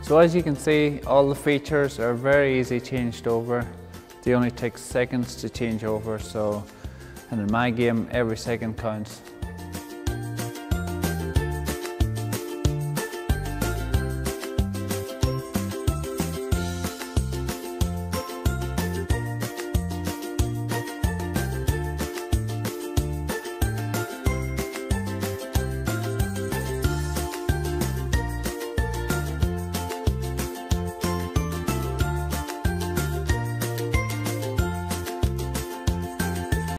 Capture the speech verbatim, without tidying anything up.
So as you can see, all the features are very easy changed over. They only take seconds to change over, so and in my game every second counts.